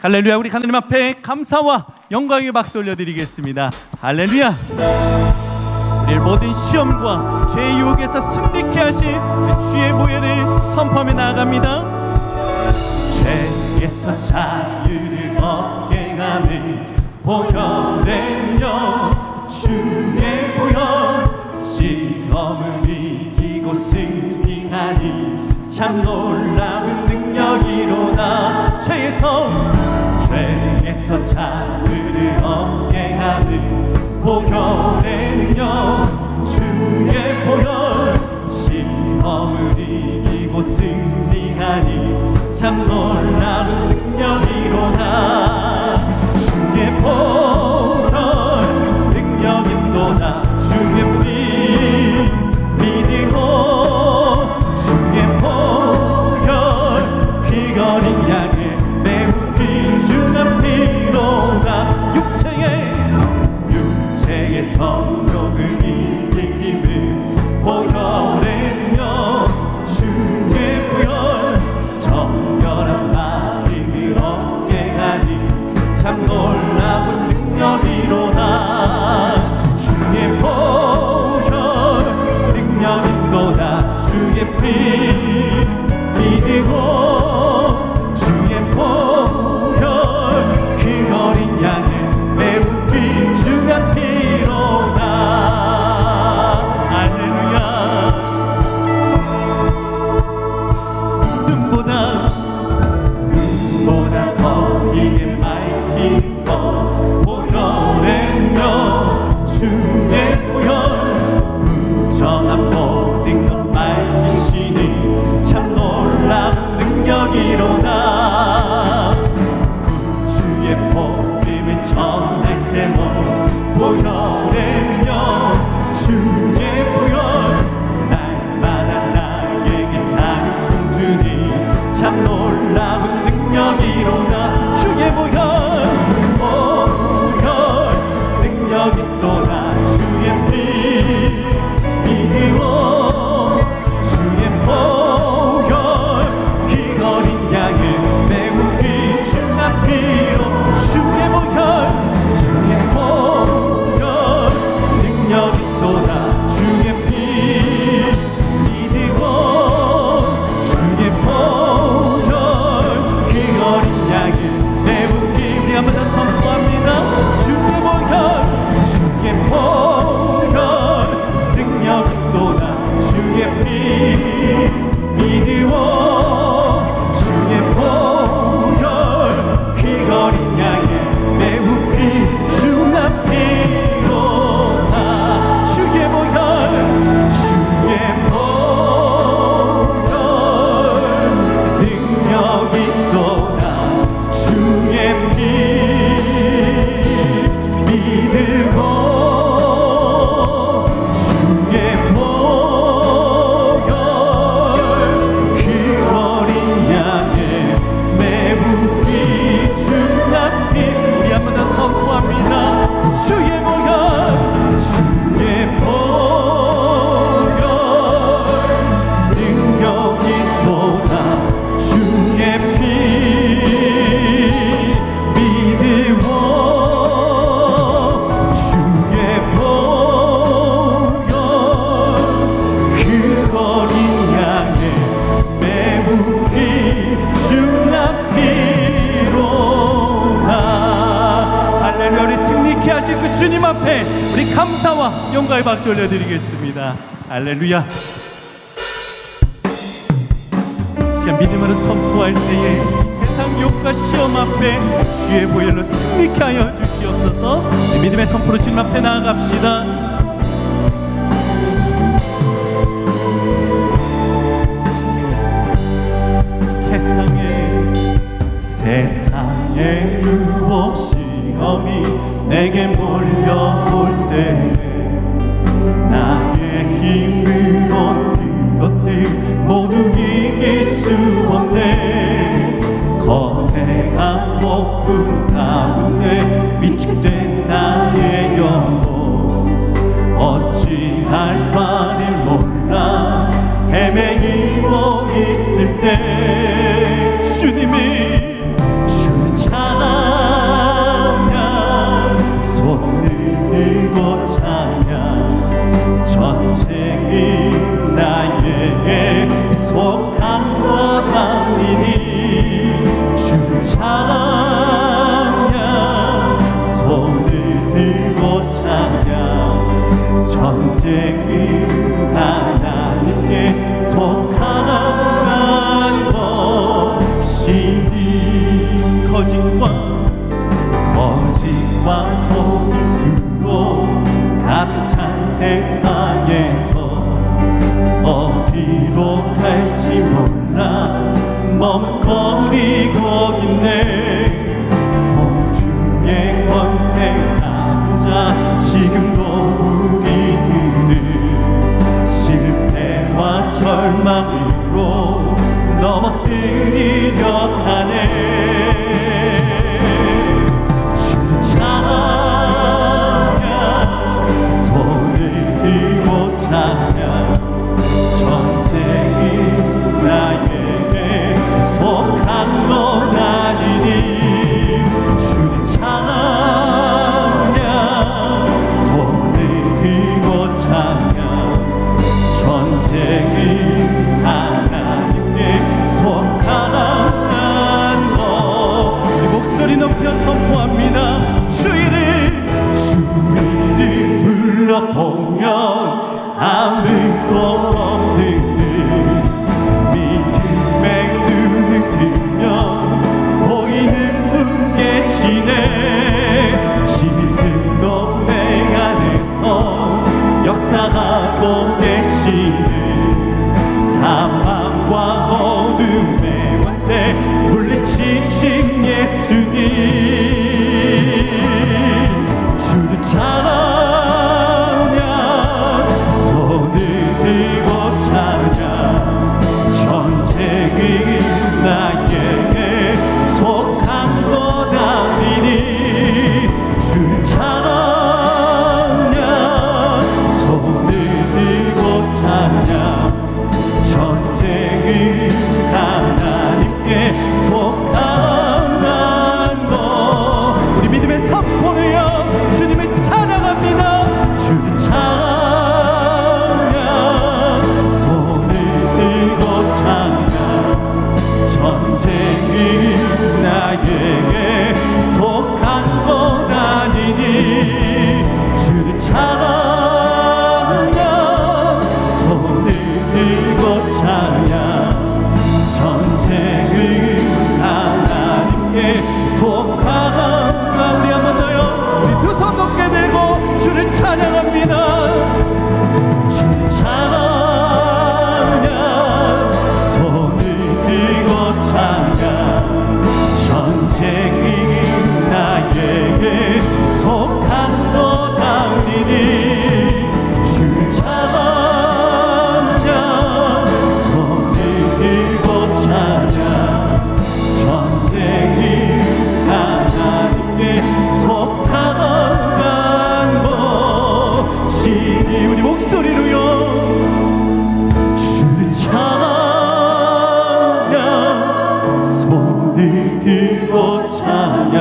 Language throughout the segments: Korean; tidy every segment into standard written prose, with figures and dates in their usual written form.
할렐루야. 우리 하나님 앞에 감사와 영광의 박수 올려드리겠습니다. 할렐루야. 우리 모든 시험과 죄의 유혹에서 승리케 하신 주의 보혈을 선포하며 나아갑니다. 죄에서 자유를 얻게 하는 보혈은요, 주의 보혈. 시험을 이기고 승리하니 참 놀라운 능력이로다. 죄에서 자유를 얻게 하는 보혈은요, 주의 보혈. 시험을 이기고 승리하니 참 놀라운 능력이로다. 주의 보혈 능력인도다. 주의 피 믿고 주의 보혈 피 거린 양의 매우 귀중한 피로다. 육체의 정욕을 이길 힘을 보혈은요, 주의 보혈. 정결한 마음을 얻게 하니 참 놀라운 능력이로다. 주의 보혈 능력인도다. 주의 피 믿고 주의 보혈 그 어린 양의 매우 귀중한 피로다. 할렐루야. 눈보다 더 이게 맑힌 것 보혈은요, 주의 보혈. 부정한 모든 것 맑히시니 참 놀라운 능력이로다. 구주의 복음을 전할 제목 보혈은요, 주의 보혈. 날마다 나에게 자유성 주니 참 놀라운 능력이로다. 주의 보혈 능력인도다. 주의 피 믿고 주의 보혈 그 어린 양의 매우 귀중한 피로. 주의 보혈 능력인도다. 주의 피 믿고 주의 보혈 그 어린 양의 매우 귀. 우리 한번 더 선포합니다. 주의 보혈 능력인도다. 주의 피 믿고 주의 보혈 그 어린 양의 매우 귀중한 피로다. 주의 보혈 능력인도다. 주의 피 믿고 주의 보혈 그 어린 양의 매우 귀중한 피. 우리 한 번 더 선포합니다. 주의 보혈 능력인도다. 주의 피 믿고 주의 보혈 그 어린 양의 매우 귀중한 피로다. 할렐루야. 우리 승리케 하신 그 주님 앞에 우리 감사와 영광의 박수 올려드리겠습니다. 할렐루야. 시간 믿음으로 선포할 때에 이 세상 욕과 시험 앞에 주의 보혈로 승리케 하여 주시옵소서. 믿음의 선포로 주님 앞에 나아갑시다. 세상의 유혹 시험이 내게 몰려올 때 나의 힘으론 그것들 모두 이길 수 없네. 거대한 폭풍 가운데 위축된 나의 영혼 어찌할 바를 몰라 헤매이고 있을 때 주님이 주잖아. 속한 거다니니 주를 찬양 손을 들고 찬양 전쟁은 하나님께 속한 것이니 거짓과 속임수로 가득 찬 세상에서 어디로 갈지 몰라 머뭇거리고 있네. 공중의 권세 잡은 자 지금도 우리들은 실패와 절망으로 넘어뜨리려 하네. 주를 찬양 손을 들고 찬양 전쟁이 나에게 속한 거다니니 주를 찬양 손을 들고 찬양 전쟁이 하나님께 속한 것 우리 목소리 높여 선포합니다. 주의를 둘러보면 아무도 없는 믿음의 눈을 뜨면 보이는 분 계시네. 지금도 내 안에서 역사하고 계시는 사망과 어둠의 권세 물리치신 예수님 주를 찬양 손을 들고 찬양 전쟁이 나에게 속한 거다니니 주를 찬양 손을 들고 찬양 전쟁이 하나님께 속한 것 우리 믿음의 선포를요 주님을 찬양합니다. 주를 찬양 손을 들고 찬양 전쟁이 나에게 속한 거다니니 주를 찬양 손을 들고 찬양 전쟁이 하나님께 속한 우리 한 번 더요. 우리 두 손 높게 들고 주를 찬양합니다. 주를 찬양 손을 들고 찬양 전쟁이 나에게 속한 거다니니 주를 찬양 손을 들고 찬양 전쟁이 하나님께 속한 것이니 우리 목소리로요 주를 찬양 손을 들고 찬양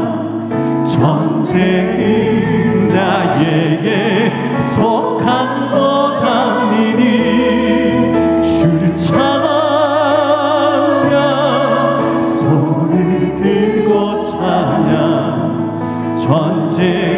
전쟁이 나에게 속한 거다니니 주를 찬양 손을 들고 찬양 전쟁